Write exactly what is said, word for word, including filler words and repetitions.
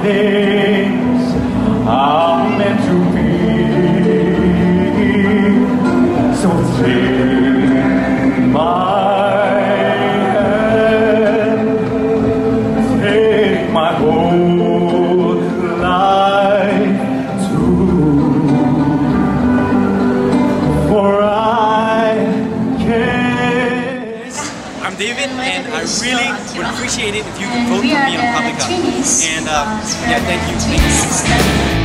things are meant to be. So take my hand, take my whole life too, for I can. I'm David, and I really would appreciate it if you could vote for me on Publica. And uh, yeah, thank you.